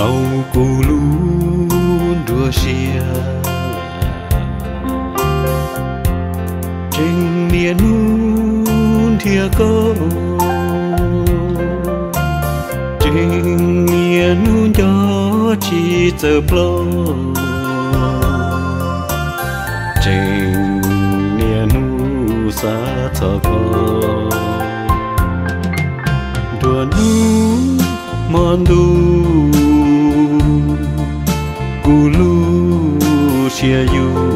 hầu cù lu đua xia trên miền núi thia cơ trên miền núi gió chỉ giờ plô trên miền núi xa thở co đua núi mòn đu cù lu chia yu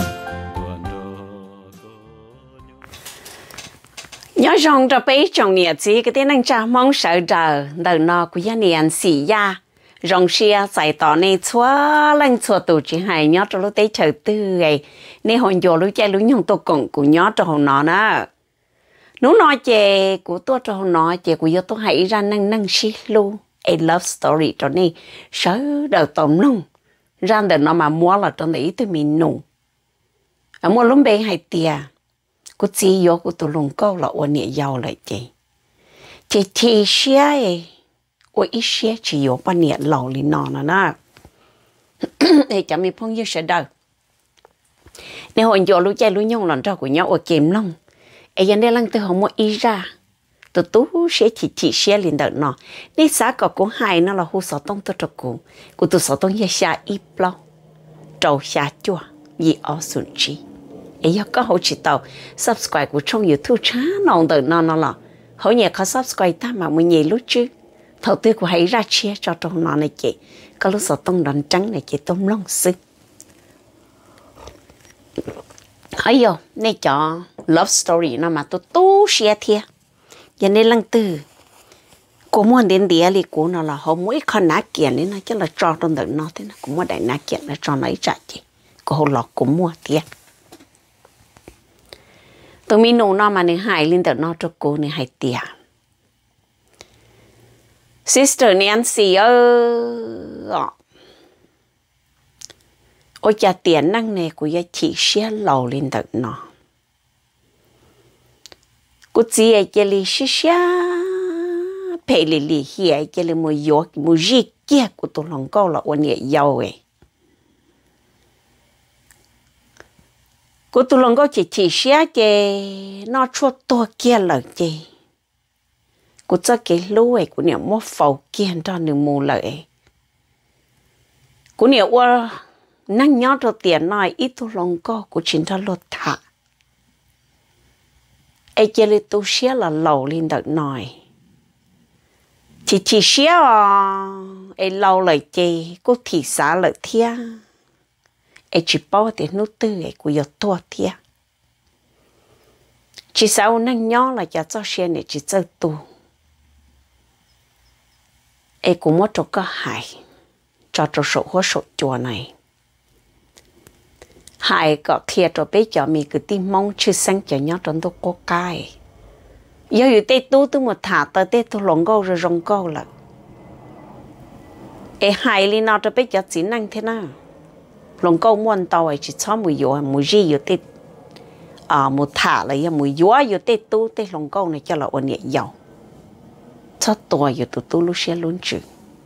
nhớ rằng cho bé trong nhà chỉ cái tên anh cha mong sợ trời đời nọ của gia đình xì ya rong xia giải tỏ này xóa lên xóa tụ chỉ hay nhớ cho lúc tới chờ tư ấy nên hồi giờ lúc chơi lúc nhung tôi cũng của nhớ cho hồi nọ nữa nó nói chè của tôi cho hồi nọ chè của tôi hãy ra năng năng xí luôn a love story cho nên sợ đời tổng nông ra đời nó mà mua là trong đấy tôi mình nụ ở mua lúc bé hay tiề cô chỉ vô cô tôi lồng câu là ôn nhẹ giàu lại chị thì xia ấy ôi ít xia chỉ vô bao nhẹ lẩu lên nọ nè để cho mình phong yêu sẽ đời nếu hồi giờ lúc chơi lúc nhung lần cho của nhau ở kìm lông ấy giờ đây lăng từ không mua ý ra từ tú sẽ chỉ xia lên đời nọ nên xã có cũng hay nó là hồ sơ tông tôi cho cô tôi sơ tông giờ xa ít lâu trâu xa chua gì ở xuân chi ấy giờ có hỗ trợ tàu subscribe của trong YouTube channel đời nọ là hỗ nhẹ có subscribe ta mà mình nhẹ lúc chứ đầu tư của hãy ra chia cho trong nó này chị có lúc sơ tông đòn trắng này chị tôm lông sức ấy giờ này cho love story nó mà tôi tú xia thiệt giờ nên lăng từ cô muốn đến địa li cô nó là họ mỗi con nát kiện nên nó chắc là cho trong đời nó thế nó cũng mua đại nát kiện là cho nó ấy trả chị cô họ lọt cũng mua thiệt tôi mi nô nó mà nên hại lên đời nó cho cô nên hại tiệt sister Nancy ôi cha tiền năng này của gia chị xia lầu lên đời nó cô chị ấy chỉ là xia phải lì hiệp chỉ là một giọt một gì kia của tôi lòng câu là ôn nhẹ giàu ấy cô tôi lòng câu chỉ xia cái nó chua to kia là gì cô cho cái lúa ấy của nhiều mua phao kia cho nhiều mua lợi của nhiều qua năng nhớ cho tiền nói ít tôi lòng câu của chính cho lột thả ai chơi lên tôi xia là lầu lên đợt nồi chỉ xia ai lâu lại chơi cô thị xã lại thia ai chỉ bao tiền nút tư ai của giọt tua thia chỉ sao năng nhớ là cho xia này chỉ cho tu ai cũng mất cho cái hại cho số hóa số chùa này hai có thiệt rồi bây giờ mình cứ tìm mong chưa sang cho nhau trong tôi có cái giờอยู่tết tu tôi một thả tới tết tôi lồng câu rồi rong câu là ai hai li nào rồi bây giờ chỉ năng thế nào lồng câu muốn tàu ấy chỉ cho mùi dừa mùi gìอยู่tết một thả là giờ mùi dừaอยู่tết tu tết lồng câu này cho là ổn nhẹ giàu cho tôiอยู่tu lúc xưa luôn chứ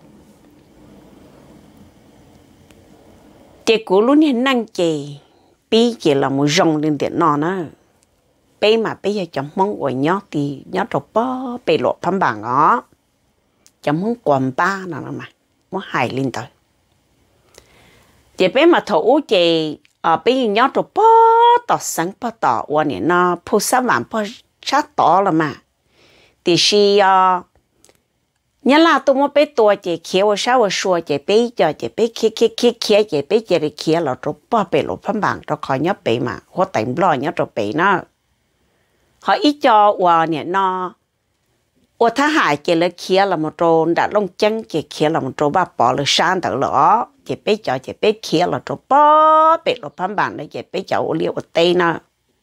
chị cũ luôn hiện năng chị bí chỉ là một rong lên điện nọ nữa bé mà bây giờ chấm món của nhó thì nhó trộn bó bê lộ phán bảng đó chấm món quần ba nào mà món hài lên tới chị bé mà thủ chị bây giờ nhó trộn bó tỏ sáng bó tỏ qua nè nó phô sát vàng bó sát tỏ là mà thì khi nhớ là tôi muốn bé tua chị kia ở sau ở xua chị bé cho chị bé kia chị bé chị đi kia là chỗ bao bể lỗ phán bảng cho khỏi nhớ bé mà họ tỉnh lo nhớ cho bé nó họ ít cho qua nè nó ở thái hải chị lấy kia là một chỗ đã lông chân chị kia là một chỗ ba bỏ là san tự lỡ chị bé cho chị bé kia là chỗ bao bể lỗ phán bảng để chị bé cho ở liều ở tây nó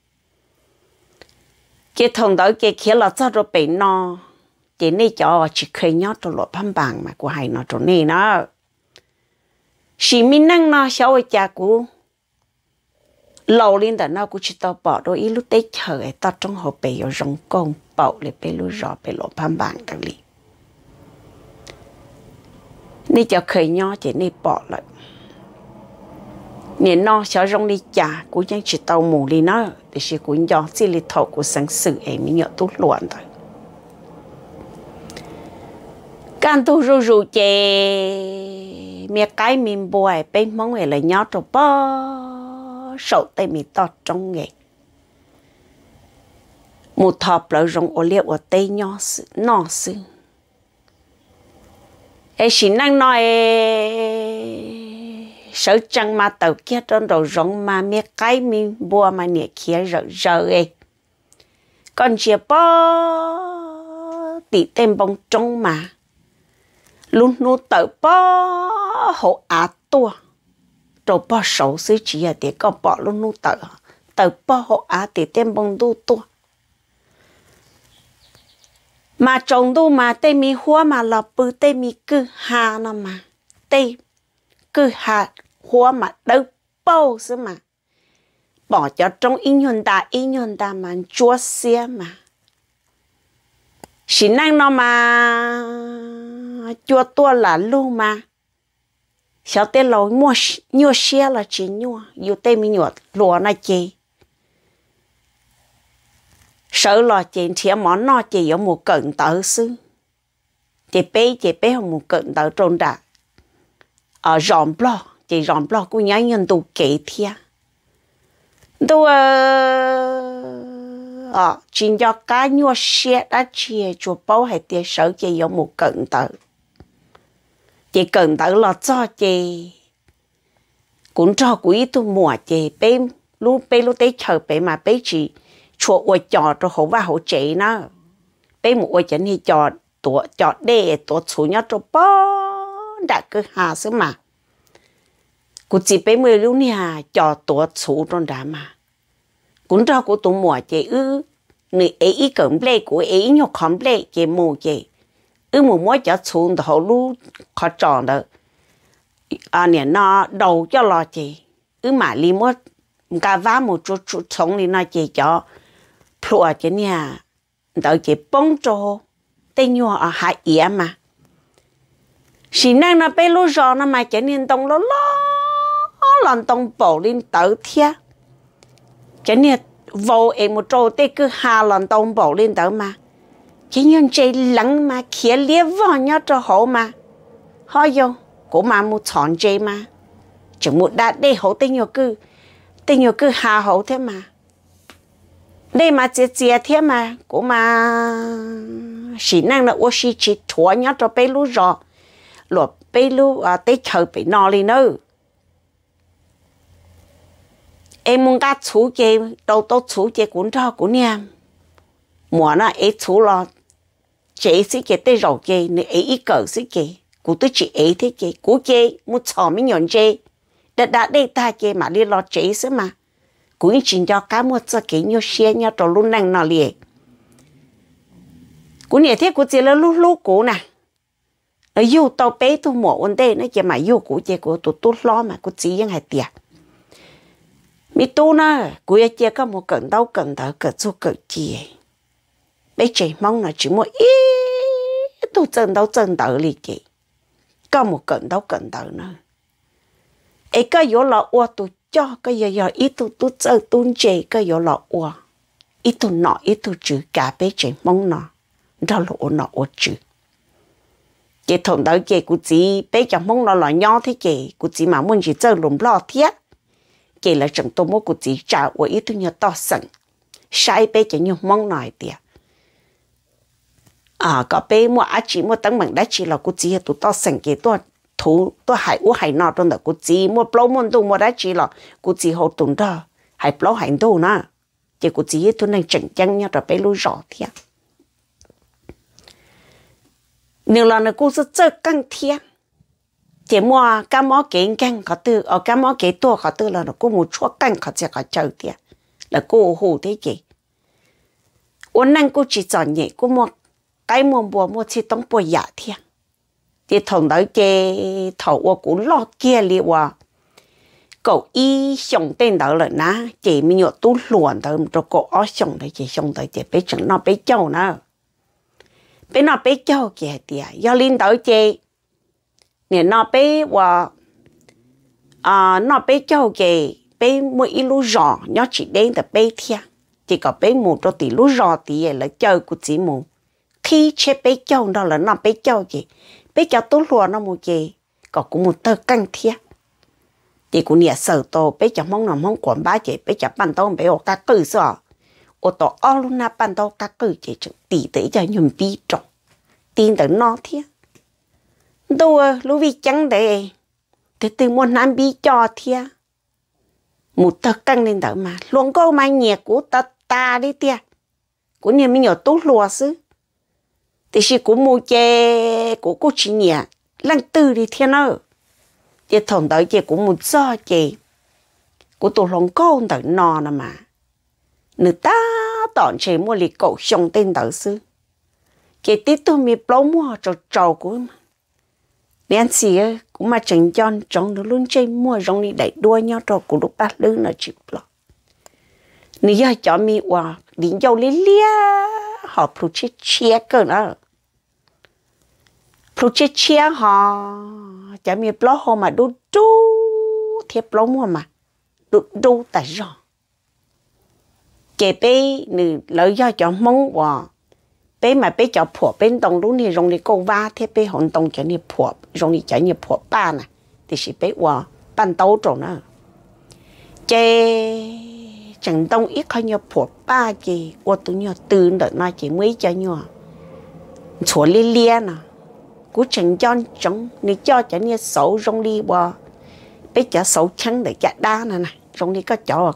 chị thằng đó chị kia là cho chỗ bé nó chị này cho chỉ khơi nhớ cho lọ phàm bảng mà của hai nó chỗ này nó chỉ mình năng nó sau ở cha của lâu lên đó nó cũng chỉ tao bỏ đôi ít lúc tết chờ ấy tao trong hộp bể ở rong công bảo để bể lúc rõ bể lọ phàm bảng đặc lý nè cho khởi nhỏ chỉ nè bỏ lại nè nó sẽ rong đi chả cũng chẳng chỉ tàu mù đi nó để sẽ cũng do chỉ li thầu của sáng sự em mới nhớ tốt luận thôi can tu ru ru chè mẹ cái mình bồi bên mong về là nhớ cho bao sầu tay mình to trong nghề một thọp lại rong ô liệp ở tây nhỏ nó sư ấy xin năng nói sợ chăng mà tàu kia trong đầu rong mà mẹ cái mình bùa mà nhẹ kia rợ ấy còn chỉ bao tỷ tên bông trong mà luôn nô tàu bao hộ á tua rồi bao sầu sư chỉ là để có bỏ luôn nô tàu bao hộ á tỷ tên bông đu tua mà trồng đu mà tê mi hoa mà lọp bự tê mi cứ hà nó mà tê cứ hà hoa mà đâu bao xứ mà bỏ cho trong ý nhuận ta mà chúa xe mà xin năng nó mà chúa tua là luôn mà sao tê lâu mua nhua xe là chỉ nhua dù tê mi nhua lúa nó chê sợ lo chị thì món nó chị ở một cận tờ xứ chị bé không một cận tờ trôn đã ở ròm lo của nhá nhân tụ kể thia tụ chỉ cho cá nhua xe đã chia chùa bao hay tiền sợ chị ở một cận tờ chị cận tờ là cho chị cũng cho quý tu mùa chị bé lúc tế chờ bé mà bé chị chùa ôi trò cho hậu và hậu chế nó bé một ôi chân thì trò đê tổ chủ nhau cho bó đã cứ hà xứ mà cũng chỉ bé mới lúc này trò tổ chủ trong đó mà cũng cho của tụi mùa chế người ấy ý cẩn lệ của ấy nhọc khóm lệ chế mù chế một mỗi cho chủ đó hậu lúc khó tròn đó nè nó đầu cho lo chế mà li mỗi cả vá một chút sống thì nó chế cho plua chứ nha đợi chị bông trô tên nhua ở hải yếm mà xin năng nó bé lú rò nó mà cho nên tông lo lần tông bổ lên tới thia cho nên vô em một trô tê cứ hà lần tông bổ lên tới mà chứ nhân chơi lắng mà khía liếp vào nhá cho hổ mà hỏi vô của mà một chọn chơi mà chỉ một đạt đây hổ tên nhua cứ hà hổ thế mà đây mà chia thế mà cũng mà chỉ năng là ô xí chỉ thua nhá cho bé lú rò lột bé lú tới chờ bị nọ đi nữa em muốn cá chú kê đâu chú kê cũng cho cũng nha mùa nó ấy chú lo chế xí kê tới rầu kê nếu ấy ít cỡ xí kê cũng tôi chỉ ấy thế kê cũng kê một chó mới nhọn kê đã đây ta kê mà đi lo chế xí mà cũng chỉ cho cá một giờ kỹ nhau xe nhau trò luôn năng nào liền cũng như thế cũng chỉ là lúc cũ nè ở yêu tàu bé tôi mua vấn đề nó chỉ mà yêu cũ chỉ của tôi lo mà cũng chỉ những hai tiền mi tu nó cũng chỉ có một cận đâu cận chút cận chi bé trẻ mong là chỉ một ít tôi chân đâu liền chị có một cận đâu nữa ấy có yếu là ô tôi cho cái giờ ít tôi chơi tuôn chơi cái giờ lọ ua ít tôi nọ ít tôi chữ cả bé trẻ mong nọ đó là nọ ua chữ cái thằng đó cái cụ chỉ bé trẻ mong nọ là nhỏ thế cái cụ chỉ mà muốn chỉ chơi lùm lo thiết cái là chẳng tôi muốn cụ chỉ trả ua ít tôi nhớ to sẵn sai bé trẻ nhiều mong nói tiệt có bé mua chỉ mua tấm bằng đá chỉ là cụ chỉ tôi to sẵn cái tôi hải nọ trong đó cụ chỉ mua plau môn tu mua đá chỉ là cụ chỉ hậu tuần đó hải plau hải tu nè chỉ cụ chỉ tôi nên chỉnh chân nhau rồi bé lú rõ thiệt nếu là nó cụ sẽ chơi căng thiệt chỉ mua cá mó kế căng có từ ở cá mó kế tua có từ là nó cụ một chuột căng có sẽ có chơi thiệt là cụ hù thế gì uốn năng cụ chỉ chọn nhẹ cụ mua cái mua chỉ tông bùa giả thiệt thì thằng đó cái thầu cũng lo kia li wa cậu y xong tên đó là ná chị mình nhọ tu luồn đó rồi cậu ở xong đấy chị xong đấy chị bé chẳng nó bé châu nữa bé nó bé châu kìa tiệt do linh tới chị nè nó bé và nó bé cho cái bé mỗi lú rò nhớ chỉ đến từ bé thia chỉ có bé một cho tí lú rò tí là chơi của chỉ một khi chế bé cho đó là nó bé cho gì bé cho tốt luôn nó một gì có cũng một tơ căng thia thì cũng nhẹ sợ to bé cho mong nằm mong quản bá chị bé cho ban tao bé ở các cử sao ở tổ ở luôn na ban tao các cử chị chừng tỷ tỷ cho nhầm bi trọng tin tới nó thia đâu lúc vì chẳng để thì từ một năm bi cho thia một tơ căng lên đó mà luôn có mai nhẹ của ta đi tia của nhà mình nhỏ tốt lúa xứ thì chỉ của mua chè của cô chị nhẹ lăng tư đi thiên ơi chị thằng tới chị cũng một do chị của tôi lòng con tới nò nè mà người ta tọn chị mua lì cậu xong tên tới xứ chị tiếp tôi mi bao mua trò của mà nên gì cũng mà chẳng cho trong nó luôn chơi mua rong đi đẩy đua nhau trò của lúc bác lư nó chịu lo nếu giờ cho mi qua đến dâu lia họ phụ trách chia cơ nữa phụ trách chia họ cho mi lo họ mà đu thiệp lo mua mà đu tại rõ kể bé nữ lợi do cho mong qua bé mà bé cho phổ bên đồng lúc này rong đi câu va thế bé hòn đồng cho ni phổ rong đi cho ni phổ ba nè thì chỉ bé qua ban tấu rồi nữa chê chẳng đông ít hay nhiều phổ ba gì qua tụi nhiều từ đợt này chỉ mới cho nhiều chúa lia nè cú chẳng cho chống ni cho ni xấu rong đi qua bé cho xấu trắng để chặt đá nè nè rong đi có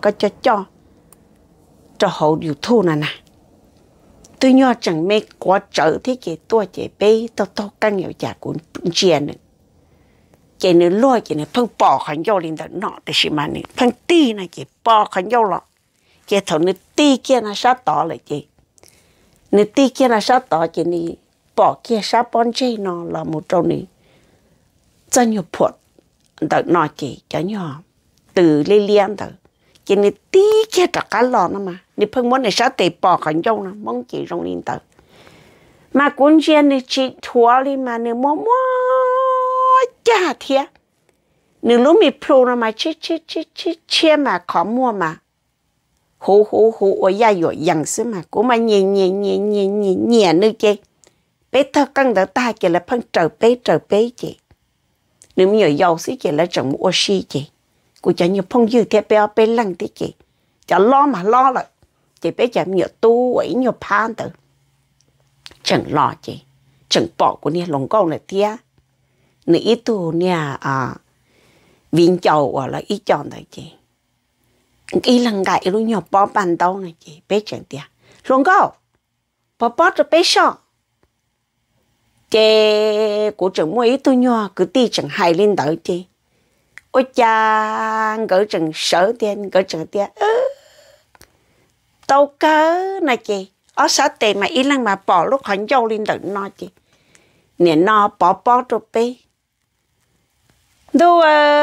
cho hậu điều thu nè nè tôi nhớ chẳng mấy quá trở thế kì tôi chỉ bé tôi căng nhiều chả cũng chuyện nữa chỉ nữa lôi chỉ nữa phân bỏ khẩn dâu lên đó nọ để xí mà nữa phân ti này chỉ bỏ khẩn dâu lọ chỉ thầu nữa ti kia nó sát tỏ lại chị nữa ti kia nó sát tỏ chỉ này bỏ kia sát bón chơi nó là một trong này cho nhiều phật đó nọ chị cho nhỏ từ liên thôi chỉ này tí kia trả cá lò nó mà nè phân muốn này sát tệ bỏ khẩn dâu nó mong chị trong liên tới mà cuốn chuyện này chị thua đi mà nè mua chả thiệt nè lúc mình pro nó mà chia mà khó mua mà hú ở nhà rồi dặn xứ mà cũng mà nhẹ nữa chị bé thơ căng đỡ ta chị là phân trở bé chị nếu mình ở giàu xí chị là chẳng mua xí chị cô cho nhiều phong dư theo bé lăng tí chị chả lo mà lo lại chị bé chả nhiều tu ấy nhiều phan tử chẳng lo chị chẳng bỏ của nè lòng con này tia nè ít tu nè viên chầu hoặc là ít chọn đấy chị ý lần gậy luôn nhiều bỏ bàn tàu này chị bé chẳng tia lòng con bỏ cho bé sợ chị của chẳng mua ít tu nhỏ cứ ti chẳng hay lên tới chị ôi cha gỡ chẳng sợ tiền gỡ chẳng tia tao cớ này chị ở xã tệ mà ít lần mà bỏ lúc hắn dâu lên tới nó chị nè nó bỏ cho bé đâu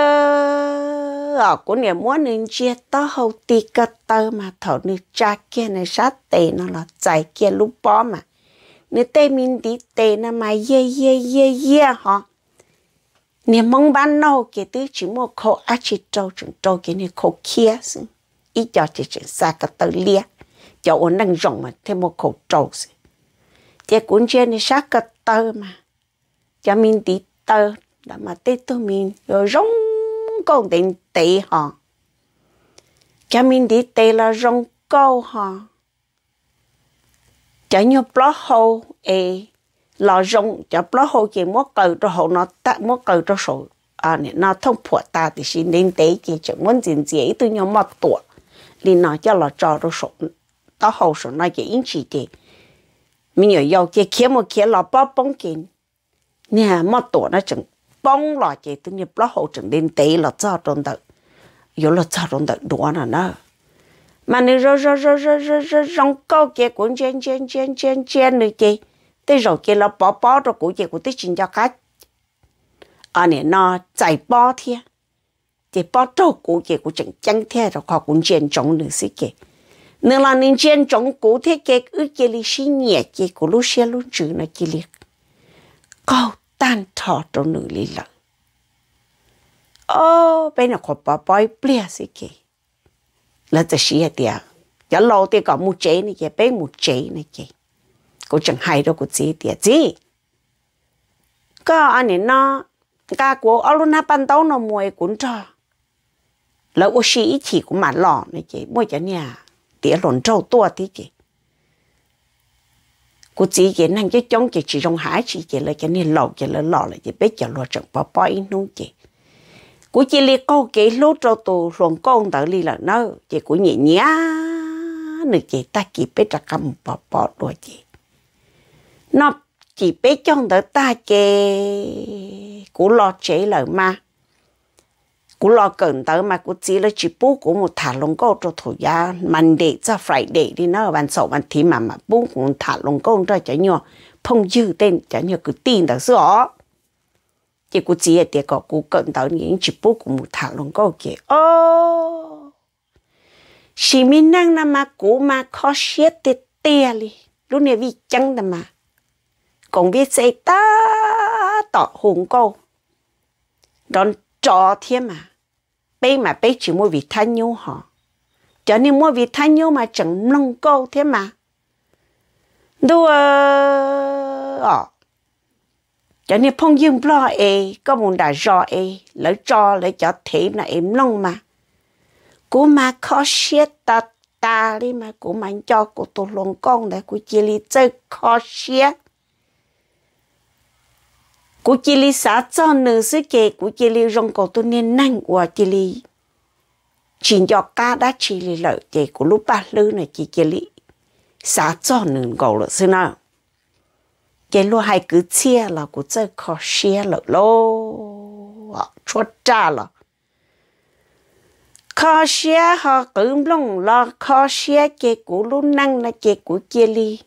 ở của nè muốn nên chia tao hậu tì cơ tơ mà thở nè cha kia này sát tệ nó là chạy kia lúc bỏ mà nè tê mình tí tệ nó mà ye họ nè mong ban nâu kia tứ chỉ mua khổ á chỉ trâu kia nè khổ kia ít cho chỉ xa cơ tơ lia cho ổn năng rộng mà thêm một khổ trâu thì cuốn trên này sát cơ tơ mà cho mình tí tơ đã mà tết tôi mình rồi rong con tiền tệ họ cho mình tí tệ là rong câu họ cho nhiều blog hồ là rong cho blog hồ chỉ mua cầu cho họ nó ta mua cầu cho số này nó thông phụ ta thì xin đến tế chỉ chẳng muốn gì tôi nhau mất tuổi thì nó cho là cho số đó hồ số nó chỉ in chỉ thì mình ở giàu kia kiếm một kia là bao bông kín nè mất tuổi nó chẳng bông là chỉ tự nhiên blog hồ chẳng đến tế là cho trong đợt yếu là cho trong đợt đùa nó mà nếu rong câu kia cũng chen nữa chị tới rồi kia là bỏ rồi của chị của tới chuyện cho khách nè nó chạy bỏ thiệt chị bỏ trâu của chị của chẳng chẳng thiệt rồi họ cũng chen trống nữa xí kì nếu là nên chen trống của thế kia ư kia li xí nhẹ chị của lúc xe lúc chữ nó chị liệt câu tan thọ trong nữ lý lợi bên nó khó bỏ bói bia gì kì làจะเสียเดียวจะรอเดียวก็มูเจนี่แกเป็นมูเจนี่แกกูจังให้เรากูจีเดียวจีก็อันนี้เนาะกากูเอาลูกน้าปันโตนมวยกุนจ้าแล้วอุชีอีที่กูมาหล่อนี่แกมวยจะเนี่ยเดี๋ยวหล่นเจ้าตัวที่แกกูจีแกนั่งจะจ้องแกจีจงหายจีแกเลยแกนี่หล่อแกเลยหล่อเลยแกเป็นจะหล่อจังปออีนู้นแกกูchỉ li câu cái lúa trâu tù luồng con tới li là nó chỉกูnhẹ nhá nữa chỉ ta chỉ biết là cầm bỏ đuổi chỉ nó chỉ biết trong tới ta chỉกูlo chế lời màกูlo cần tới màกูchỉ là chỉ bố của một thả luồng con cho thủ gia Monday cho Friday đi nó ban sau ban thứ mà bố của thả luồng con cho chả nhọ phong dư tên chả nhọ cứ tin tới sữa chỉกูchỉ để cóกูcần tới những chỉ bố của một thằng luôn có kì chỉ mình năng nằm màกูmà khó xếp tê tê li lúc này vì chăng nằm mà còn biết sẽ ta tỏ hùng câu đón trò thêm mà bây chỉ mua vị thanh nhiêu họ cho nên mua vị thanh nhiêu mà chẳng nông câu thế mà đua cho nên phong dương lo có muốn đã rõ lấy cho lấy cho thêm là em long mà cô mà khó xếp ta đi mà cô mà cho cô tôi lòng con để cô chỉ li chơi khó xếp cô chỉ li xả cho nữ sư kê cô chỉ li rong cô tôi nên năng và chỉ li chỉ cho cá đã chỉ li lợi kê cô lúc ba lư này chỉ li xả cho nữ cầu là sư nào cái lúa hai cứ chia là cũng chơi khó xia là lô chua cha là khó xia họ cứ lông là khó xia cái củ lúa năng là cái củ chia li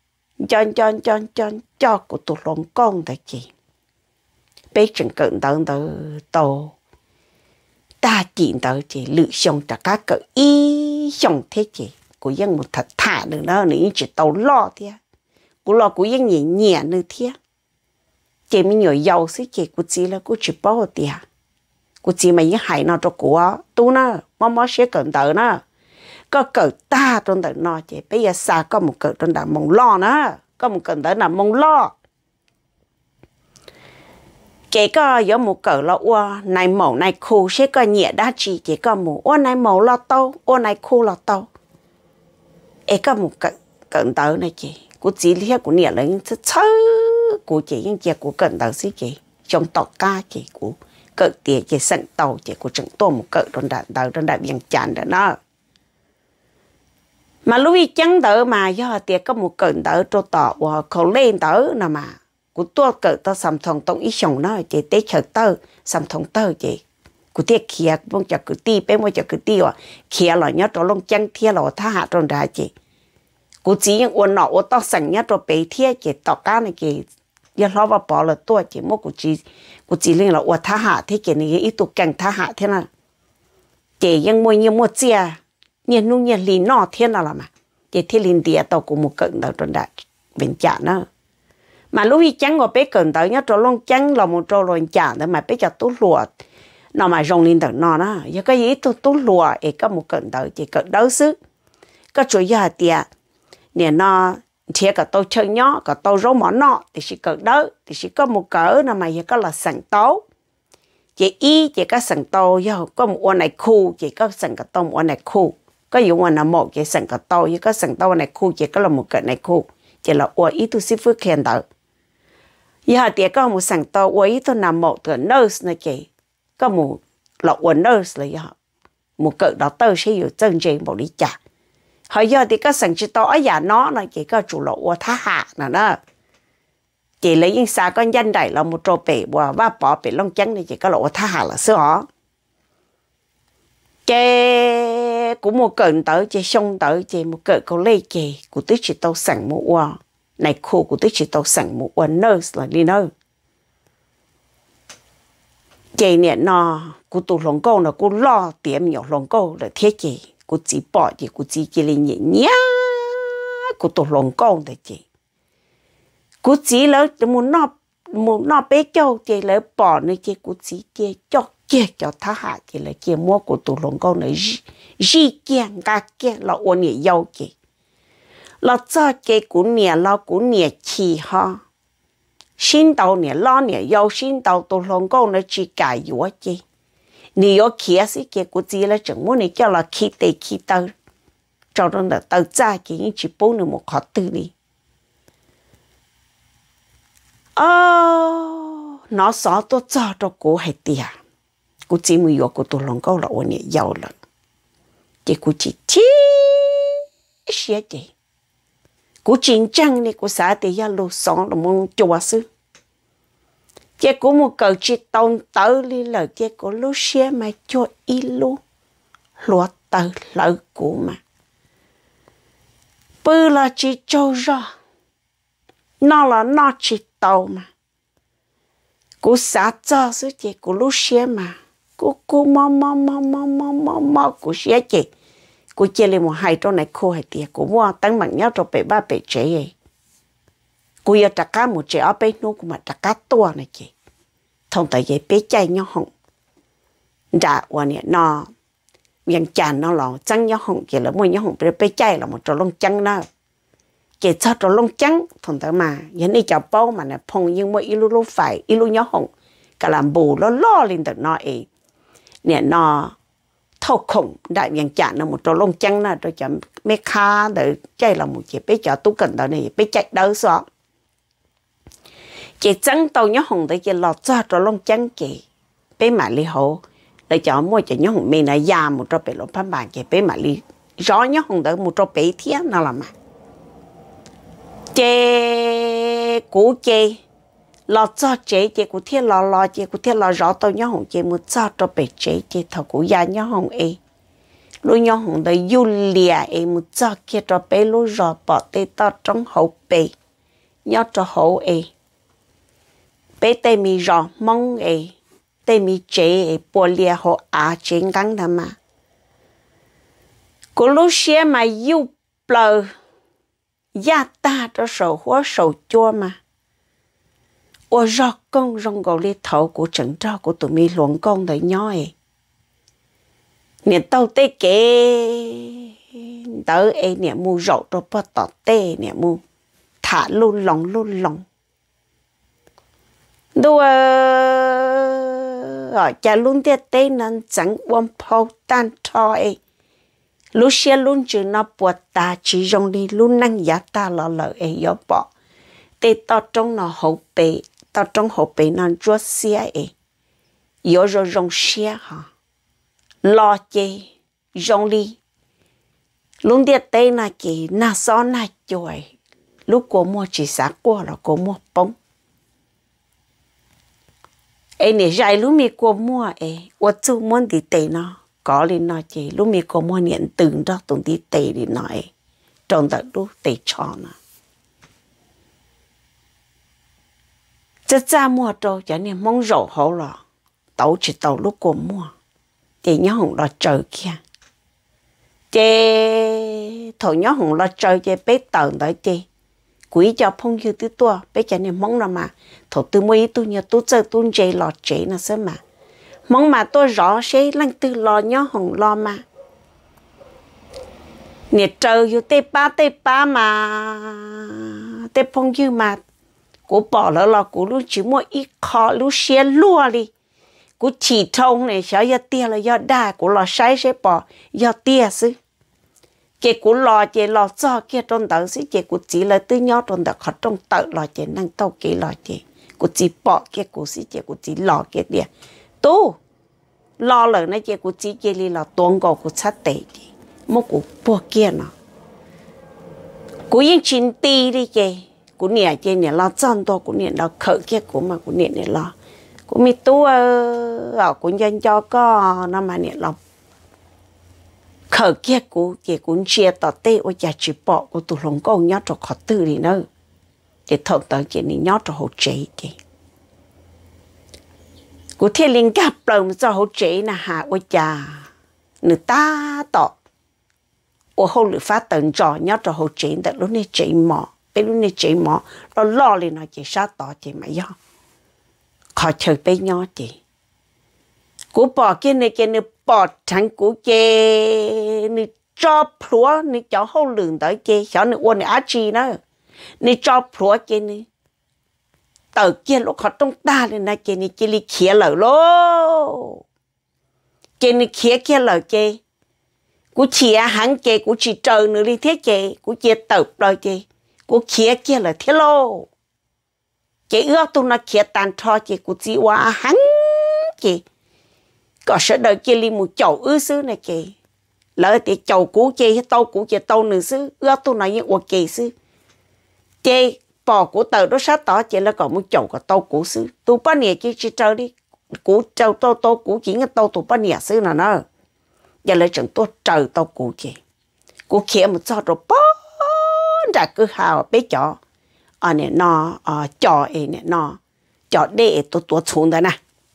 cho của tụi lòng con tại chị bây giờ cần tới tổ ta chỉ tới chị lựa xong cho các cái ý xong thế chị của dân một thật thả được đó nữa chỉ tàu lo thế cô lo cô yên nhẹ nhẹ nữa thế, chị mình nhồi dầu xí chị cô chỉ là cô chỉ bao tiền, cô chỉ mà những hải nó cho cô tu nó, mò sẽ cần tới nó, có cần ta trong tới nó chị bây giờ xa có một cần trong đó mong lo nữa, có một cần tới là mong lo, chị có giống một cần lo này màu này khu sẽ có nhẹ đa chị có một này màu lo tao, này khu lo tao, có một cần tới này chị cô chỉ lý của nhà lấy chứ chớ cô chỉ những chuyện của cần đầu xí chị trong tàu ca chị của cỡ tiền chị sẵn tàu chị của chẳng tô một cỡ trong đại biển tràn đó nó mà lúc ấy chẳng đỡ mà do tiền có một cỡ đỡ cho tàu và khẩu lên đỡ nào mà của tôi cỡ tao sắm thòng tông ý xong nó chị tế chờ tao sắm thòng tao chị của tiền kia bông chặt cứ ti bên bông chặt cứ ti à kia là nhớ cho lông chẳng kia là tha hạ trong đại chị cô chỉ những uốn nọ uốn tao sành nhất rồi bé thiê chỉ tao cá này chỉ giờ lo vào bỏ là tôi chỉ mua cô chỉ lên là uốn thả hạ thế cái này ít tụ cảnh thả hạ thế nào chỉ những mua chia nhiều nung nhiều lì nọ thế nào là mà chỉ thế liền địa tao cũng một cận tao trong đại bên chả nữa mà lúc ấy trắng rồi bé cận tao nhất rồi long trắng là một trâu rồi chả nữa mà bé chả tốt lụa nó mà rong lên tao nọ đó giờ cái gì tốt lụa ấy có một cận tao chỉ cận đấu sức có chỗ giờ tiệt nè nó thiệt cả tôi chơi nhó cả tôi rau mỏ nọ thì chỉ cỡ đó thì chỉ có một cỡ nào mà giờ có là sẵn tấu chỉ có sẵn tấu giờ có một con này khu chỉ có sẵn cả tông con này khu có những con nào một chỉ sẵn cả tấu giờ có sẵn tấu này khu chỉ có là một cỡ này khu chỉ là ủa ít tu sĩ phước khen đó giờ thì có một sẵn tấu ủa ít tu nằm một cỡ nurse này chị có một lọ ủa nurse là giờ một cỡ đó tôi sẽ dùng chân trên bộ đi chả họ giờ thì các sản chỉ to ở nhà nó là chỉ có chủ lộ thả hạ đó chỉ lấy những xa con danh đại là một trò bể và bỏ bể long trắng này chỉ có lộ thả hạ là sữa chê cũng một cơn tới chê xong tới chê một cơn câu lê chê của tôi chỉ tao sẵn một qua này khu của tôi chỉ tao sẵn một qua nurse là đi nơi chê nè nó của tôi lòng câu là cô lo tiệm nhỏ lòng câu là thiết chê cô chỉ bỏ chị cô chỉ lên nhẹ nhá cô tổ lòng con đấy chị cô chỉ lỡ muốn nó bé châu chị lỡ bỏ nữa chị cô chỉ cho kia cho thà hạ thì là kia mua của tụ lồng câu này gì kia gà kia là ôn nhẹ dâu kia là cho cái của nhẹ là của nhẹ chi ha xin tàu nhẹ lo nhẹ dâu xin tàu tụ lồng câu nó chỉ cả yếu chứ nếu kia sĩ kia của gì là chẳng muốn này cho là khi tê khi tơ cho nên là tàu ra cái những chỉ bố nữa một khó tư đi nó xóa tôi cho cô hay tiệt cô chỉ mới vô cô tôi lòng câu là ôn nhẹ giàu lắm chị cô chỉ xía chị cô chiến tranh này cô xã thì gia lô sống là muốn chùa sư chị cô một cầu chị tông tới đi lời chị cô lúc xía mà cho ý luôn lúa tới lời cô mà bư là chị cho ra nó là nó chỉ tàu mà cô xã cho sư chị cô lúc xía mà cô mò cô xía chị cô chơi lên một hai chỗ này khô hay tiệt cô mua tăng bằng nhau cho bé ba bé trẻ ấy cô giờ trả cá một trẻ ở bênนู้cô mà trả cá to này chị thông tại vậy bé chạy nhau hồng đã qua nè nó miếng chả nó là trắng nhau hồng chị là mua nhau hồng bé chạy là một chỗ lông trắng đó chị cho chỗ lông trắng thông tại mà vậy này chào bao mà nè phong nhưng mà ilu phải ilu nhau hồng cả làm bù nó lo lên từ nó ấy nè nó thâu khổng đại miệng chả nó một chỗ lông trắng là tôi chấm mấy kha để chạy là một chị bé chợ tú cần đó này bé chạy đâu sao chị trắng tàu nhớ hồng để chị lọt ra chỗ lông trắng chị bé mà li hậu để cho mua chị nhớ hồng mình là già một chỗ bé lông phán bàn chị bé mà li rõ nhớ hồng để một chỗ bé thiết nó làm mà chị cũ chị lọt cho chị của thiết lò chị của thiết lò rõ tàu nhớ hồng chị một cho cho bé chị thầu của già nhớ hồng ấy lúc nhớ hồng để du lìa ấy một cho kia cho bé lúc rõ bỏ tê to trong hậu bé nhớ cho hậu ấy bé tê mi rõ mong ấy tê mi chế ấy bỏ lìa họ chế ngang đó mà cô lúc xưa mà yêu bờ gia ta cho sầu hóa sầu chua mà ôi rõ con rong gầu li thầu của trận trò của tụi mi luận con đấy nhoi nè tao tê kê tớ ấy nè mua rậu rồi bắt tọt tê nè mua thả luôn lòng đua ở cha luôn tê tê nên chẳng quan phao tan thôi lúc xưa luôn chữ nó buộc ta chỉ rong đi luôn năng giá ta lo lợi ấy gió bỏ tê to trong nó hậu bể tao trong hộp bể nó rốt xe ấy yếu rồi rong xe hả lo chê rong đi luôn điệt tê na kì na so na chồi lúc cô mua chỉ xả qua là cô mua bông ấy nè dài lúc mi cô mua ấy tôi chú muốn đi tê nó có lên nó chê lúc mi cô mua nhận từng đó tụng đi tê đi nó ấy trong tận lúc tê cho nó chắc cha mua trâu cho nên mong rổ hậu là tàu chỉ tàu lúc cô mua thì nhớ hồng là trời kia chê thầu nhớ hồng là trời chê bé tờn tới chê quý cho phong như tứ tua bé cho nên mong là mà thầu từ mấy tôi nhớ tôi chơi tôi chê lọt chê nó sẽ mà mong mà tôi rõ sẽ lăng tư lo nhớ hồng lo mà nè trời như tê ba mà tê phong như mà cô bỏ lỡ là cô lúc chỉ mua ít khó lúc xe lúa đi cô chỉ thông này sợ do tia là do đa cô lo sai sẽ bỏ do tia xứ cái cô lo chị lo cho kia trong tàu xứ chị cô chỉ là tư nhau trong tàu khó trong tàu lo chị năng tàu cái lo chị cô chỉ bỏ cái cô xứ chị cô chỉ lo cái địa tu lo lỡ này chị cô chỉ cái li là tuôn cổ cô sát tệ chị một cô bỏ kia nó cô yên chín ti đi chị cô nè chị nè lo chăn to cô nè lo khởi kia cô mà cô nè lo cô mi tu ở cô nhân cho có nó mà nè lo khởi kia cô chị cũng chia tỏ tê ôi chả chỉ bỏ cô tụ lòng con nhớ cho khó tư đi nữa chị thật tới chị nè nhớ cho hỗ trợ chị cô thiên linh gặp lòng cho hỗ trợ nè hà ôi chà người ta tỏ ôi hô lửa phát tận trò nhớ cho hỗ trợ tại lúc này chị mò bé lúc này chị mò nó lo lên nó chị sát tỏ chị mà do khỏi chơi bé nhỏ chị cú bỏ kia này bỏ thằng cú kia này cho plua này cho hậu lường tới kia cho này uốn này á chi nữa này cho plua kia này tờ kia lúc họ trong ta lên này kia li khía lở lô kia này khía lở kia cú chia hắn kia cú chỉ chờ nữa đi thế kia cú chia tập rồi kia cú khía kia là thế lô kia ước tôi nó khía tàn thọ kia cú chỉ qua hắn kia có sợ đời kia li một chậu ư xứ này kia lỡ thì chậu cú kia cú kia tàu nữa xứ ước tôi nói như ok xứ kia bỏ cú tờ đó sát tỏ chỉ là còn một chậu có tàu cú xứ tôi bắt nhẹ kia chỉ chờ đi cú trâu tàu cú chỉ nghe tàu tôi bắt nhẹ xứ nào nó giờ lại chẳng tôi chờ tàu cú kia một sao rồi bó ra cứ hào bé chó này nó chó này nó chó để tôi xuống đây nè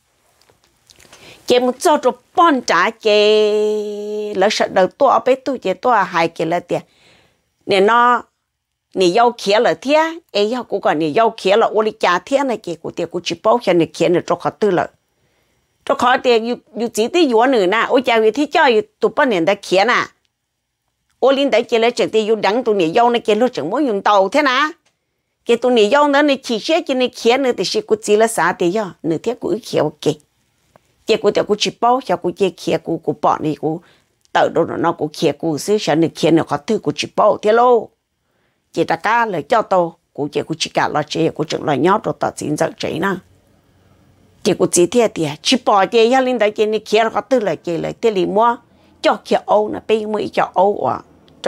kia một sao rồi bon trả kia lỡ sợ đầu tôi bé tôi hai kia là tiền nè nó nè yêu kia là thế ấy yêu cũng còn nè yêu kia là ô li cha thế này kia của tiền của chỉ bảo cho nè kia nè cho khó tư lợi cho khó tiền yêu chỉ tí yêu nữa nè ôi cha vì thế cho yêu tụi bọn nè đã kia nè ô linh đấy kia là chẳng tí yêu đắng tụi nè yêu này kia lúc chẳng muốn dùng tàu thế nè kia tụi nè yêu nữa nè chỉ xe kia nè kia nữa thì sẽ của chỉ là sao thì yêu nè thế của kia ok kia của tiền của chỉ bảo cho của kia của bọn này của tàu đâu nó của kia của xứ sở nè kia nè khó tư của chỉ bảo thế lô chị ta cá lời cho tôi của chị của chị cả là chị của chúng là nhót rồi tạo chính dẫn chị nè chị của chị thiệt thì chỉ bỏ chị ra lên đấy chị này kia có tư lời chị lời tiền lì mua cho kia âu nè bây mới cho âu à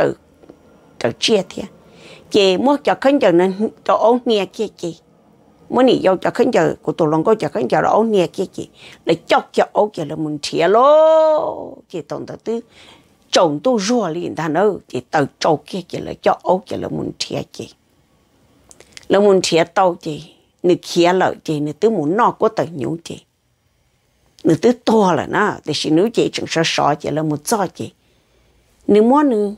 từ chia thiệt chị mua cho khấn giờ nên cho âu nghe kia chị muốn nghỉ vô cho khấn giờ của tôi lòng có cho khấn giờ âu nghe kia chị để cho âu kia là mình thiệt lô chị tổng đầu tư chồng tôi rùa liền ta nữa thì từ trâu kia chỉ là cho ấu chỉ là muốn thiệt chị là muốn thiệt tao chị nửa kia lợi chị nửa tứ muốn nọ của từ nhũ chị nửa tứ to là nó thì chỉ nếu chị chẳng sợ sợ chị là một do chị nửa muốn nửa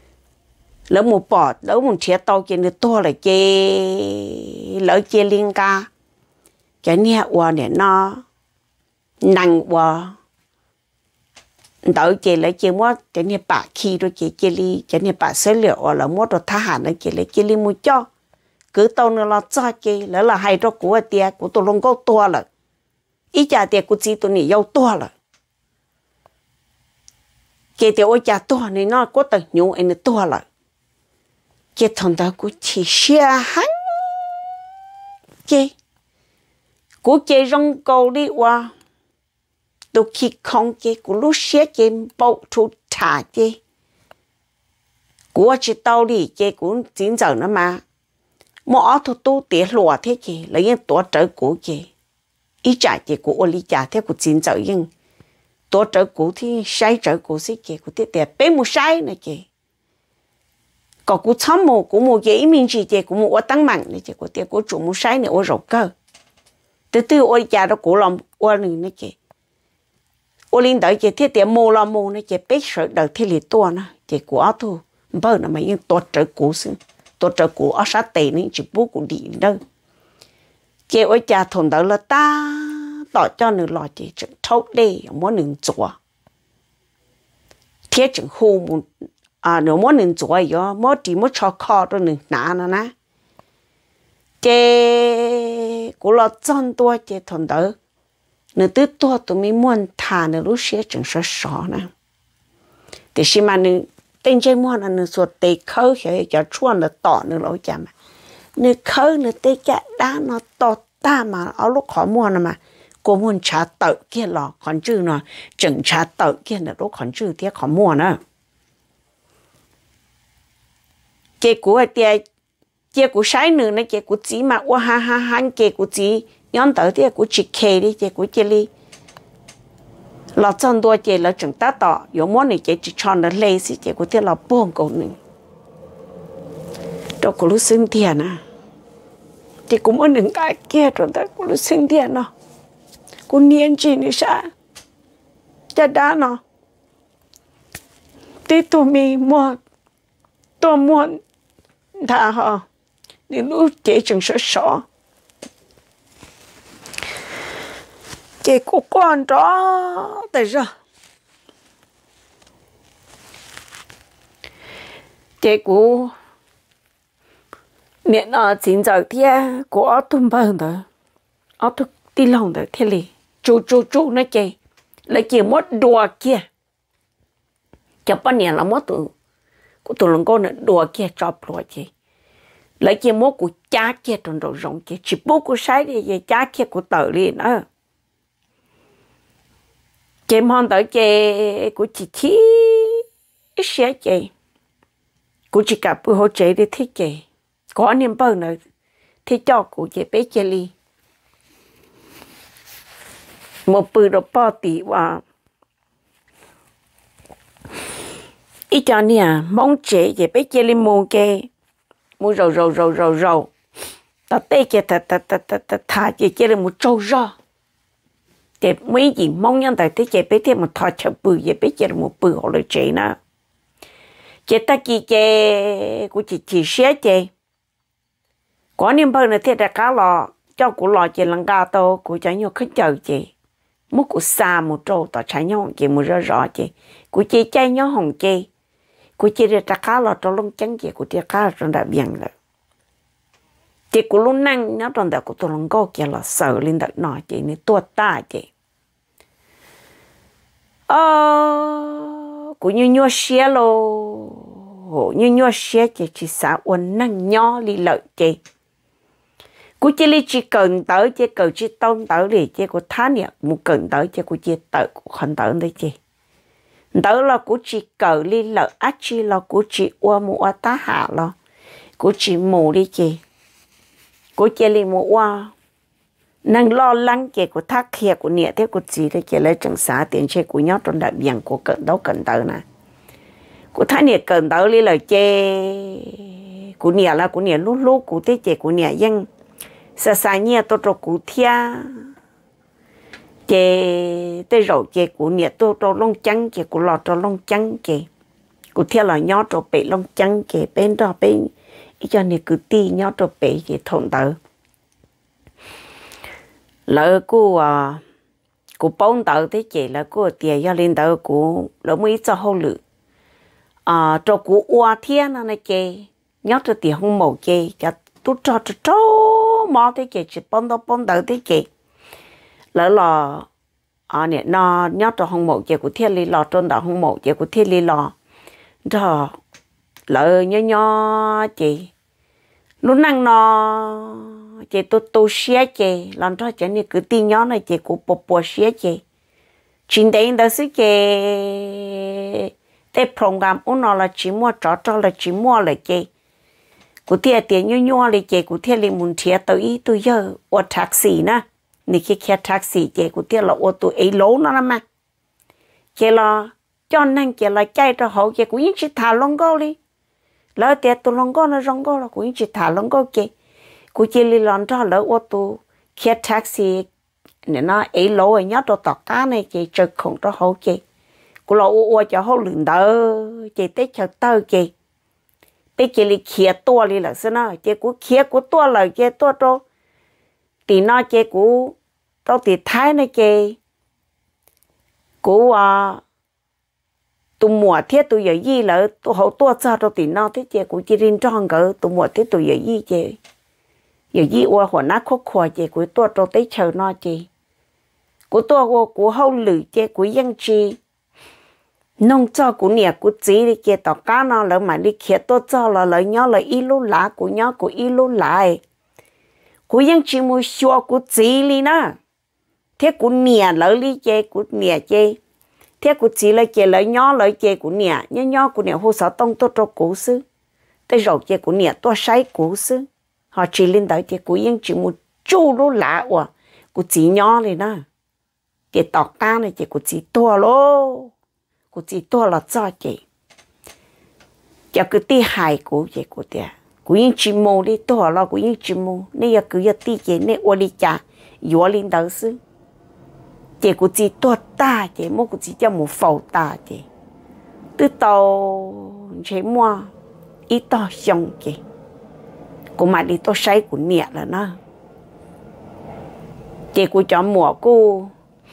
lỡ một bọt lỡ muốn thiệt tao chị nửa to là chị lỡ chị liên ca cái nhẹ qua để nó nặng qua đợi chị lại chị mua cái này bà khi rồi chị li cái này bà sẽ liệu là mua đồ tha hẳn là chị li mua cho cứ tao nó là cho chị là hay cho của tiền của tôi không có to rồi ý cha tiền của chị tôi này giàu to rồi chị tiền ôi cha to này nó có tầng nhung anh to rồi chị thằng đó của chị xe hắn chị của chị rong cầu đi qua tôi khi không chế của lúc xe chế bộ thu trả chế của chị tao đi chế cũng chính giờ nữa mà mỗi thứ tu tiệt lùa thế chế là những tổ trợ của chế ý trả chế của ô lý trả thế của chính giờ nhưng tổ trợ của thì sai trợ của sĩ chế của tiệt tiệt bé một sai này chế có của chấm một của một chế mình chỉ chế của một tăng mạnh này chế của tiệt của chủ một sai này ô rộng cơ từ từ ô lý trả đó của lòng ô này này chế ô linh đợi chị thiết tiệm mồ là mồ này chị biết sợ đợi thiết liệt tua nó chị của thu bơ là mấy những tổ trợ cũ xứ tổ trợ cũ ở sát tây này chỉ bố của đi đâu chị ơi cha thằng đợi là ta tỏ cho nữ lo chị chừng thấu đi muốn nữ chùa thiết chừng hù một nếu muốn nữ chùa vậy muốn chỉ muốn cho kho rồi nữ nã nó nè chị của lo chân tua chị thằng đợi nếu từ to tụi mình muốn thà nếu lúc xưa chẳng sợ sợ nè thì khi mà nếu tên chơi mua là nếu số tê khơi thì cho chuồn là tỏ nếu lối chả mà nếu khơi nếu tê chả đá nó to ta mà ở lúc khó mua mà cô muốn trả tự kia lò còn chứ nó chẳng trả tự kia là lúc còn chứ thì khó mua nữa chế của tiền chế của sai nữa này chế của chỉ mà ô ha ha han chế của chỉ nhóm tới thì của chị kê đi chị của chị li lọt chân đua chị là chẳng ta tỏ có món này chị chỉ chọn là lấy xí chị của chị là buông cổ này đó của lúc sinh tiền à chị cũng muốn những cái kia rồi đó của lúc sinh tiền nó của niên chị này sao cha đá nó tí tụi mình mua tôi muốn thà họ đến lúc chị chẳng sợ sợ chị của con đó tại sao chị của nè nó chính giờ thì của ở tung bờ đó ở tung đi lòng đó thế li chú nó chị lấy chị mất đùa kia cho bao nhiêu là mất tụi lần con đùa kia chọc đùa chị lấy chị mất của cha kia trong đầu rộng kia chỉ bố của sai đi về cha kia của tự đi nữa chị mong tới chị của chị thi sẽ chị của chị cả bữa hỗ trợ để thích chị có niềm bơ nữa thì cho của chị bé chị đi một bữa đó bao tỷ và ít cho nè mong chị bé chị đi mua cái mua rầu ta tê chị thả chị đi một trâu rau chị mấy gì mong nhân tại thế chị bé thêm một thọ chợ bự chị bé chị là một bự họ lời chị nữa chị ta chị của chị xé chị có niềm bơ này thì đã cá lò cho của lò chị lần gà tô của trái nhau khích chờ chị muốn của xa một trâu tao trái nhau chị một rõ chị của chị trái nhau hồng chị của chị đã cá lò cho lông trắng chị của chị cá trong đã biển rồi chị của luôn năng nó trong đó của tôi lòng go kia là sợ lên đợt nọ chị nên tua ta chị của như xe lô như xe chị chỉ xả uốn năng nhỏ li lợi chị của chị li chỉ cần tới chị cần chỉ tông tới để chị của thán nhỉ một cần tới chị của chị tới của không tới đấy chị tới là của chị cần li lợi ác chi là của chị uốn một tá hạ là của chị mù đi chị của chị li một uốn năng lo lắng chị của thác kia của nhẹ thế của chị thì chị lấy chẳng xả tiền chị của nhót trong đại biển của cần đâu cần tới nè của thán nhẹ cần tới li lợi chị của nhẹ là của nhẹ lúc của thế chị của nhẹ dân sa nhẹ tôi cho cụ thia chị tới rồi chị của nhẹ tôi cho lông trắng chị của lọ cho lông trắng chị cụ thia là nhót cho bị lông trắng chị bên đó bên cho nên cứ ti nhót cho bị chị thôn tới lỡ của bông tới thế chị là của tiền cho lên tới của lỡ mới cho hậu lự cho của oa thiên này chị nhót cho tiền không màu chị cho tôi cho mò thế chị chỉ bông tới thế chị lỡ là nè nó nhót cho không màu chị của thiên lý lò trên đó không màu chị của thiên lý lò rồi lỡ nhỏ chị lúc năng nó chị tôi xé chị làm cho chị này cứ tin nhỏ này chị cũng bộ xé chị chính đấy đó sự chị cái program của nó là chỉ mua cho là chỉ mua là chị của tiền nhỏ là chị của tiền là muốn thiệt tôi giờ ô taxi nè nị cái taxi chị của tiền là ô tô ấy lố nó mà chị là cho nên chị là chạy cho họ chị cũng chỉ thả lông go đi lỡ tiền tôi lông go nó rong go là cũng chỉ thả lông go chị của chị li lon cho lỡ ô tô kia taxi nên nó ấy lố ấy nhớ tôi tọt cá này chị chơi không cho họ chị của lo ô cho họ lửng đỡ chị tết cho tơ chị bây chị li kia tua li là sao nó chị của kia của tua là chị tua cho thì nó chị của tao thì thái này chị của tụi mùa thiết tụi giờ gì là tụi hậu tua cho tao thì nó thế chị của chị riêng tròn cỡ tụi mùa thiết tụi giờ gì chị giờ gì qua hồi nát khóc khỏa chị của tua tao tới chờ nó chị của tua của hậu lử chị của dân chị nông cho của nhà của chị đi chị tao cá nó lỡ mà đi kia tôi cho là lỡ nhớ là ít lú lá của nhớ của ít lú lại của dân chị mua xua của chị đi nè thế của nhà lỡ đi chị của nhà chị thế của chị là chị lấy nhỏ lấy chị của nhà nhỏ của nhà hồ sơ tông tôi cho cổ sư tới rồi chị của nhà tôi sai cổ sư họ chỉ lên tới chị của yên chỉ một chú lú lạ của chị nhỏ này nè chị tọt cá này chị của chị to lô của chị to là cho chị cho cái tí hài của chị của tiền của yên chỉ mù đi to là của yên chỉ mù nên giờ cứ giờ tí chị nên ô đi chả yếu lên tới sư chị của chị to ta chị mua của chị cho một phẩu ta chị từ tàu chị mua ít to xong chị của mà đi to say của nhẹ là nó chị của cho mùa cô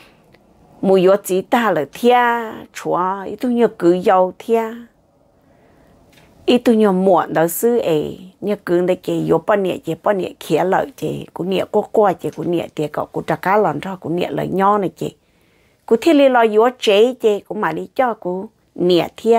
mùi yo chỉ ta là thia chúa ít tu nhiều cứ giàu thia ít tu nhiều muộn đó xứ ấy nhiều cứ đấy cái yo bao nhiêu khía lợi chị cũng nhẹ qua chị cũng nhẹ thì cậu cũng trả cá lần cho cũng nhẹ lợi nho này chị cũng thiết lý lo yo chế chị cũng mà đi cho cũng nhẹ thia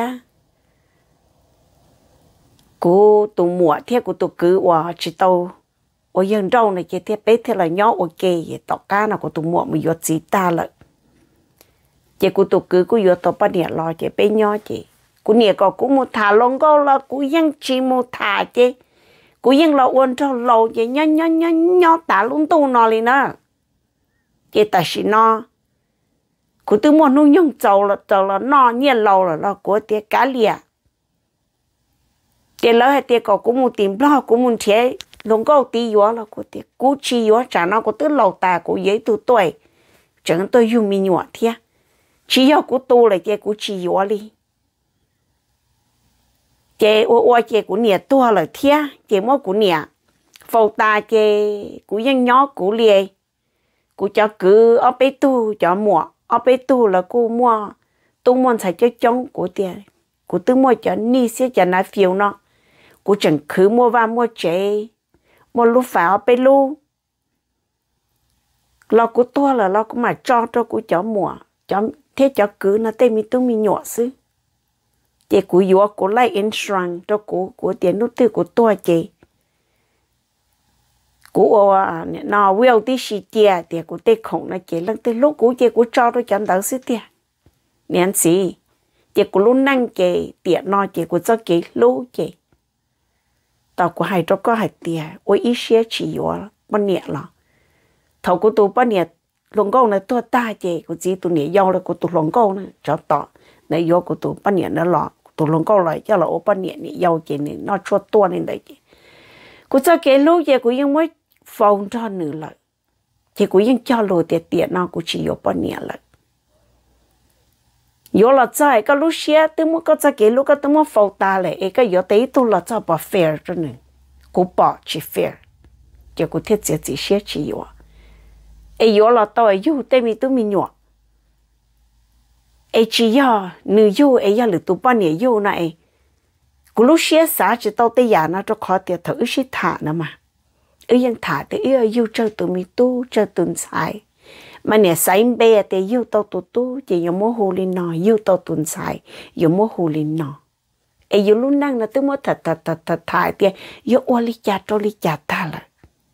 cũng tu muộn thia cũng tu cứ qua chỉ tàu ở dân đâu này chị thia bé thia là nho ok vậy tao cá nào cũng tu muộn mà yo chỉ ta lợi chị cũng tụ cứ cũng vô tụ bao nhiêu lo chị bé nhỏ chị cũng nhiều có cũng một thả lông câu là cũng dân chỉ một thả chị cũng dân là uốn cho lâu chị nhớ tả lung tung nó liền nữa chị ta chỉ nó cũng từ một nung nhung trâu là nó nhiều lâu là nó của tiệt cá lìa chị lỡ hay tiệt có cũng một tìm lo cũng một thế lông câu tí vô là của tiệt cú chi vô trả nó có từ lâu ta cũng giấy từ tuổi chẳng tôi dùng mình nhọ thiệt chỉ có cú tu là chị cú chỉ yếu đi chị ô chị cú nhẹ tua là thia chị mua cú nhẹ phâu ta chị cú dân nhỏ cú liề cú cho cứ ở bên tu cho mua ở bên tu là cú mua tu muốn xài cho chống cú tiền cú tư mua cho ni xí cho nó phiêu nó cú chẳng cứ mua va mua chế mua lúc phải ở bên lu lo cú tua là lo cú mà cho cú cho mua cho thế cho cứ nó tên mi tu mi nhỏ xứ chị của yo của lại insurance cho của tiền nút tư của tôi chị của nó will đi xí tiền tiền của tê khổng nó chị lần tới lúc của chị của cho tôi chẳng đỡ xí tiền nên gì chị của lúc năng chị tiền nó chị của cho chị lúc chị tao của hai cho có hai tiền ôi ít xía chỉ yo bao nhiêu là thầu của tôi bao nhiêu lồng câu này tôi ta chị của chị tôi nhảy dâu là của tôi lồng câu này cho tỏ này vô của tôi bao nhiêu nó lọ tôi lồng câu lại cho là ô bao nhiêu nhảy dâu chị này nó cho tôi nên đấy chị của cho cái lúc chị của những mới phòng cho nữa lại chị của những cho lùi tiền nó của chị vô bao nhiêu lại vô là chạy cái lúc xe tôi muốn có cho cái lúc cái tôi muốn phòng ta lại cái vô đấy tôi là cho bỏ fair cho nên của bỏ chỉ fair chị của thiết chỉ xe chỉ vô ấy yo là tôi yêu tên mi tu mi nhỏ ấy chỉ yo nữ yêu ấy yo lử tu bao nhiêu yêu này cú lúc xé xả chỉ tao tới nhà nó cho khó tiệt thử xí thả nữa mà ấyยังthả tới yêu chơi tu mi tu chơi tuần sai mà nè sai bé thì yêu tao tu chỉ yêu mua hồ lên nọ yêu tao tuần sai yêu mua hồ lên nọ ấy yêu lúc năng là tôi mua thật thả thì yêu ô li chả ta là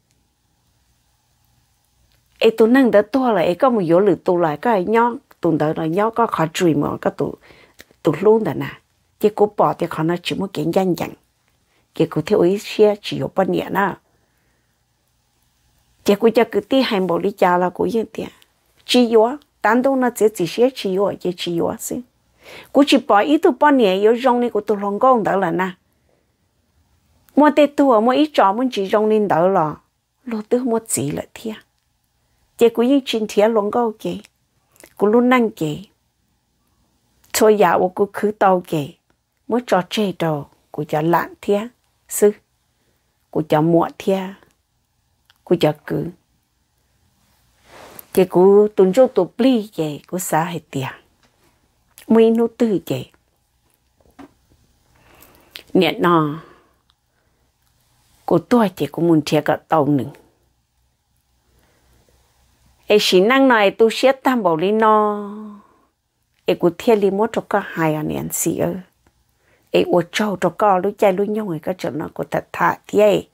ấy tụi năng đã to là ấy có một số lử tụi lại cái nhóc tụi đó là nhóc có khó chui mà cái tụi luôn đó nè chỉ có bỏ thì họ nó chỉ muốn kiện danh chẳng chỉ có theo ý xe chỉ có bao nhiêu nè chỉ có cho cái tí hành bộ đi cha là của những tiền chỉ yếu单独nó chỉ xe chỉ yếu xí cũng chỉ bỏ ít tụi bao nhiêu yếu rong này của tụi lòng con đó là nè mua tê tua mua ít trò muốn chỉ rong nên đó là lô tư mua chỉ là thiệt chị cũng như chuyện thiệt lòng câu chị cũng luôn năng chị thôi giờ我cũng cứ tàu chị mới trò chơi đồ cũng cho lạn thiệt sư cũng cho muộn thiệt cũng cho cứ chị cũng tuần châu tụ pli chị cũng xả hết tiền mấy nô tư chị nè nọ của tôi chị cũng muốn thiệt cả tàu nữa ấy chỉ năng này tôi sẽ tam bảo lý nó ấy của thiên lý muốn cho có hai anh em xí ơ ấy ở châu cho có lúc chạy lúc nhau người cái chỗ nó có thật thà thế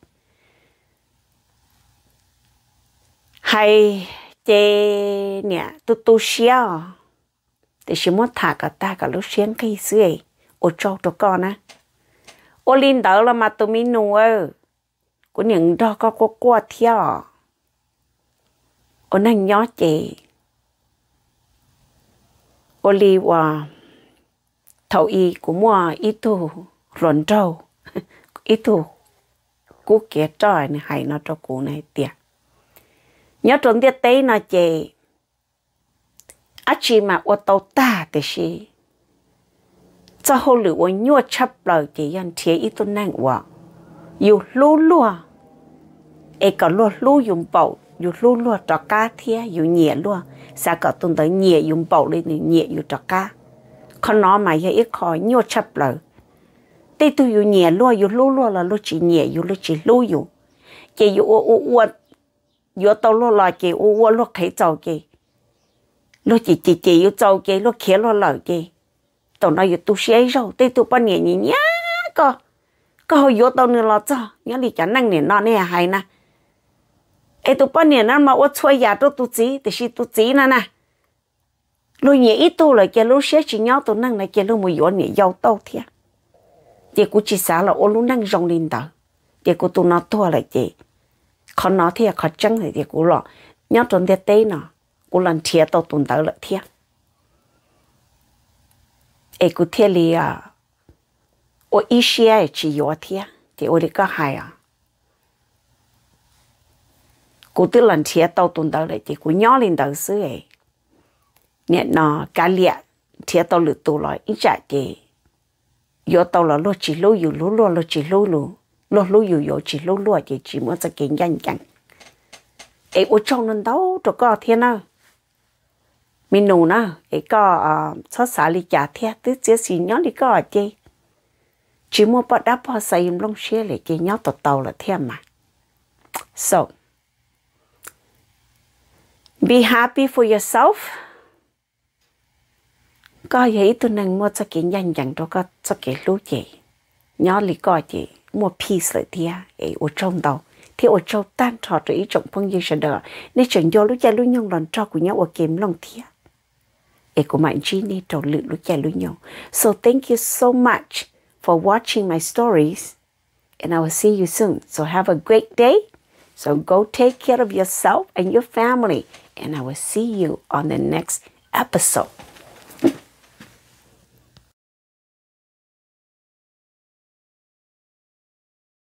hay chế nè tôi xia để chỉ muốn thả cả ta cả lúc xuyên cái xí ấy ở châu cho có nè ở linh đó là mà tôi mình nuôi của những đó có qua theo ở năng nhỏ chị ở li và thầu y của mua ít tu luận trâu ít tu cú kia trời này hay nó cho cú này tiệt nhớ trốn tiệt tế nó chị á chị mà ở tàu ta thì gì cho hồ lửa ở nhua chấp lời chị anh thiệt ít tu năng và yêu lú lúa ấy cả lúa dùng bầu dù luôn luôn trọ cá thia dù nhẹ luôn sao có tuần tới nhẹ dùng bầu lên nhẹ dù trọ cá con nó mà vậy ít khỏi nhiều chấp lời tê tôi dù nhẹ luôn dù luôn luôn là lúc chỉ nhẹ dù lúc chỉ lưu dù chỉ dù dù tao lúc là chỉ lúc khế trâu chỉ lúc chỉ dù trâu chỉ lúc khế lúc lời chỉ tao nói dù tôi sẽ rồi tê tôi bao nhẹ nhẹ nhá có hồi dù tao nữa là cho nhớ đi chả năng nè nó nè hay nè ấy tụi bao nhiêu năm mà tôi chơi nhà tôi chỉ thì tôi chỉ nè nè lúc nhẹ ít tôi là cái lúc sẽ chỉ nhau tôi năng này cái lúc một vụ nhẹ giàu tao thiệt chị cũng chỉ xả là ô lúc năng rong lên đó chị cũng tôi nói thua lại chị còn nói thiệt khó chăng thì chị cũng lo nhớ trong thế tế nó cũng làm thiệt tao tuần tới lại thiệt ấy cũng thiệt li ô ý xe chỉ yếu thiệt thì ô đi có hay cô tự lần thiệt tao tuần tới lại chị cũng nhớ lên tới xứ ấy nè nó cá liệt thiệt tao lựa tụ lại ít chạy chị yo tao là lo chỉ loอยู่lo lo chỉ loอยู่yo chỉ lo chỉ muốn sẽ kinh nhanh nhanh ấy ở trong nên đâu cho có thiên nào mình nụ na ấy có số xã li trả thiệt tứ chia xí nhớ đi có chị chỉ muốn bắt đáp họ xây long xe lại chị nhớ tàu là thiệt mà so be happy for yourself có vậy tôi năng mua cho cái nhanh nhanh đó có cho cái lúa gì nhớ lý coi gì mua piece lại thia ấy ở trong đầu thì ở trong tan trò rồi ý trọng phong như sẽ đỡ nên chẳng do lúa cha lúa nhông lần cho của nhau ở kèm lòng thia ấy của mạnh chi nên trò lựa lúa cha lúa nhông so thank you so much for watching my stories and I will see you soon so have a great day so go take care of yourself and your family and I will see you on the next episode.